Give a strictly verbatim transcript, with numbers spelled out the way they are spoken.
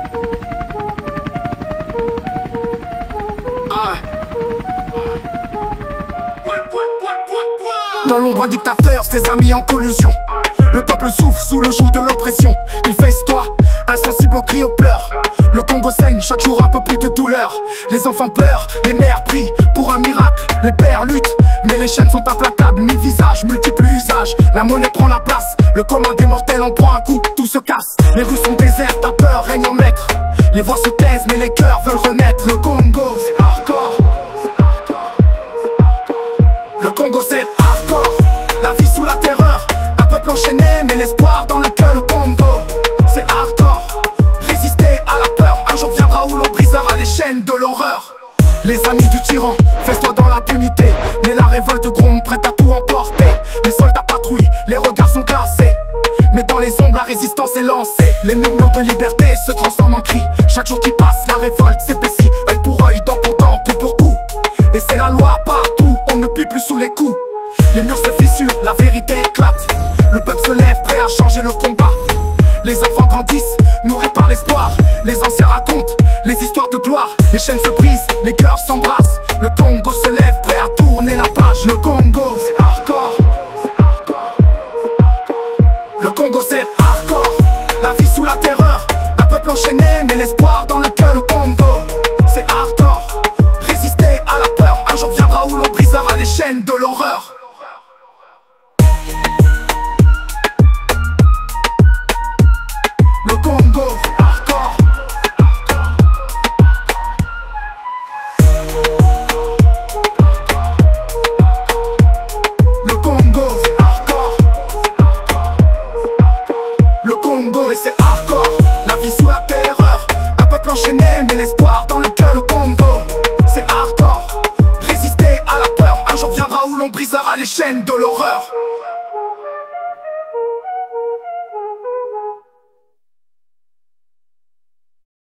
Dans l'ombre un dictateur, ses amis en collusion. Le peuple souffre sous le joug de l'oppression. Il fait toi, insensible aux cris, aux pleurs. Le Congo saigne, chaque jour un peu plus de douleur. Les enfants pleurent, les mères prient pour un miracle. Les pères luttent, mais les chaînes sont implacables. Mille visages, multiples usages, la monnaie prend la place. Le commun des mortels en prend un coup, tout se casse. Les rues sont désertes, la peur règne en maître. Les voix se taisent, mais les cœurs veulent renaître. Le Congo, c'est hardcore. Le Congo, c'est hardcore. La vie sous la terreur, un peuple enchaîné, mais l'espoir dans le cœur. Le Congo, c'est hardcore. Résister à la peur, un jour viendra où l'on brisera les chaînes de l'horreur. Les amis du tyran, fais-toi dans l'impunité. Mais la révolte gronde, prête à tout emporter. Les soldats patrouillent, les regards sont glacés. Mais dans les ombres, la résistance est lancée. Les murmures de liberté se transforment en cris. Chaque jour qui passe, la révolte s'épaissit. Œil pour œil, dent pour dent, coup pour coup. Et c'est la loi partout, on ne plie plus sous les coups. Les murs se fissurent, la vérité éclate. Le peuple se lève, prêt à changer le combat. Les enfants grandissent, nourris par l'espoir. Les anciens racontent les histoires de gloire. Les chaînes se brisent, les cœurs s'embrassent. Le Congo se lève, prêt à tourner la page. Le Congo, c'est hardcore. Le Congo, c'est hardcore. La vie sous la terreur, un peuple enchaîné, mais l'espoir dans le cœur. Le Congo, c'est hardcore. Résister à la peur, un jour viendra où l'on brisera les chaînes de l'horreur. Le Congo, c'est hardcore. Le Congo, c'est hardcore. Le Congo, et c'est hardcore. La vie sous la terreur, un peuple enchaîné, mais l'espoir dans le cœur. Le Congo, c'est hardcore. Résister à la peur, un jour viendra où l'on brisera les chaînes de l'horreur.